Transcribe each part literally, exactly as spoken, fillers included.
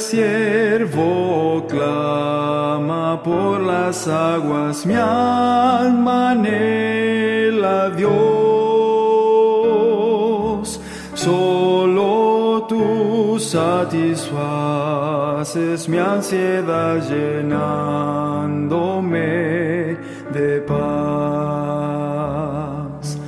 siervo clama por las aguas, mi alma anhela a Dios. Solo tú satisfaces mi ansiedad, llenándome de paz.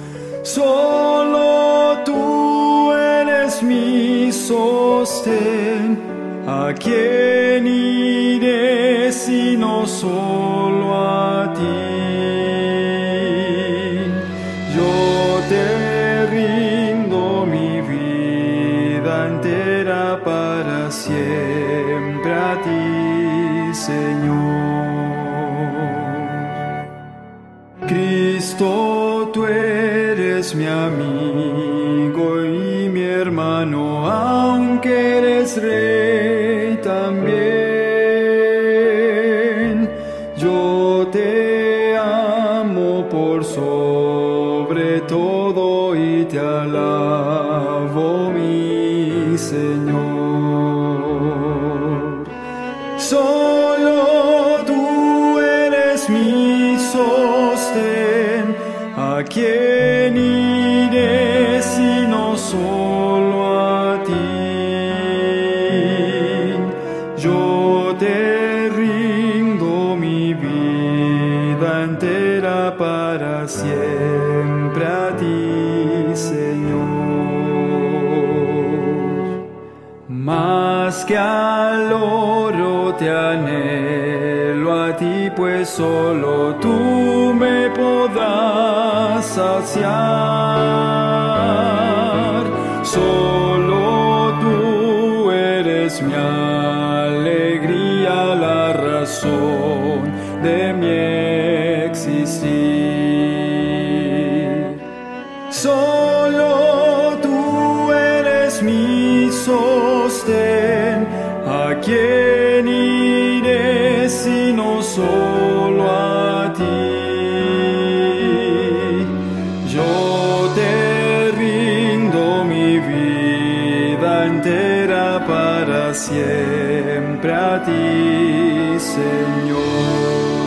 Solo tú eres mi sostén. ¿A quién iré sino solo a ti? Yo te rindo mi vida entera para siempre a ti, Señor. Cristo, tú eres mi amigo y mi hermano, aunque eres Rey también. Yo te amo por sobre todo y te alabo, mi Señor. Solo tú eres mi sostén. ¿A quién iré sino solo a ti? Yo te rindo mi vida entera para siempre a ti, Señor. Más que al oro te anhelo a ti, pues solo tú me podrás saciar. Solo tú eres mi alegría, la razón de mi existir. Solo tú eres mi sostén. ¿A quién iré sino solo a ti? Yo te rindo mi vida entera para siempre a ti, Señor.